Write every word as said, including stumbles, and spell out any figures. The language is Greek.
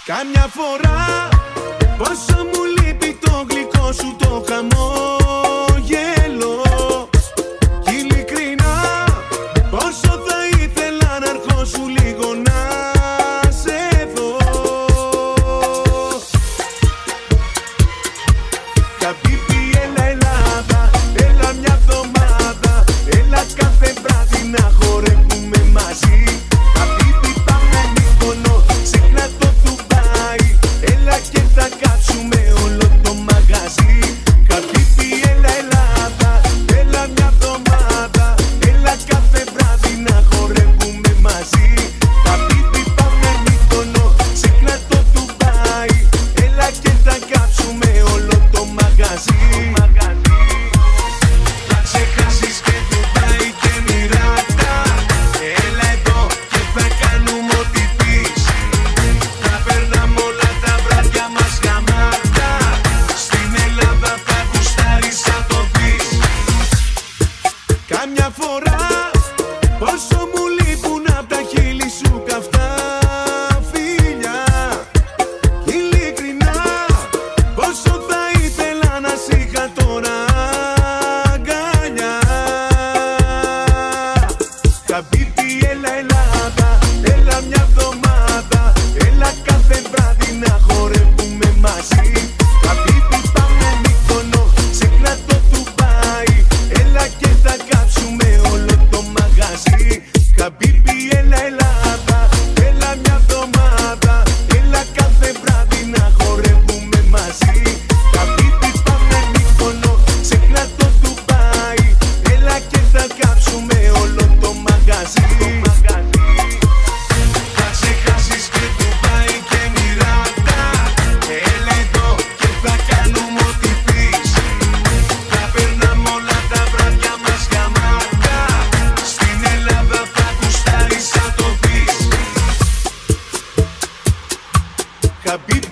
Κάμια φορά πόσο μου λείπει το γλυκό σου το χαμόγελο. Κι ειλικρινά πόσο θα ήθελα να ερχόσου λίγο να σε δω. Χαμπίπι, έλα Ελλάδα, έλα μια εβδομάδα, έλα κάθε βράδυ να χορεύουμε μαζί. Χαμπίπι, πάμε Μύκονο, ξέχνα το Ντουμπάι, έλα και θα κάψουμε όλο το μαγαζί. Χαμπίπι, έλα Ελλάδα, έλα μια εβδομάδα, έλα κάθε βράδυ να χορεύουμε μαζί. Χαμπίπι, πάμε Μύκονο, ξέχνα το Ντουμπάι, έλα και θα κάψουμε όλο το μαγαζί. Θα ξεχάσεις και Ντουμπάι και Μιράτα, έλα εδώ και θα κάνουμε ό,τι πεις. Θα περνάμε όλα τα βράδια μας γαμάτα, στην Ελλάδα θα γουστάρεις θα το δεις. Κάμια φορά πόσο μου λείπουν απ' τα χείλη σου καυτά φιλιά. Ειλικρινά πόσο θα ήθελα να σ' είχα τώρα αγκαλιά. Χαμπίπι, έλα Ελλάδα, έλα μια εβδομάδα, έλα κάθε βράδυ να χορεύουμε μαζί. Χαμπίπι, πάμε Μύκονο, ξέχνα το Ντουμπάι, έλα και θα κάψουμε όλο το μαγαζί. Χαμπίπι, έλα Ελλάδα, έλα μια εβδομάδα, έλα κάθε βράδυ να χορεύουμε μαζί. Χαμπίπι, πάμε Μύκονο, ξέχνα το Ντουμπάι, έλα και θα κάψουμε όλο το μαγαζί. Θα ξεχάσεις και Ντουμπάι και Μιράτα, έλα εδώ και θα κάνουμε ό,τι πεις. Θα περνάμε όλα τα βράδια μας γαμάτα, στην Ελλάδα θα γουστάρεις θα το δεις. Χαμπίπι,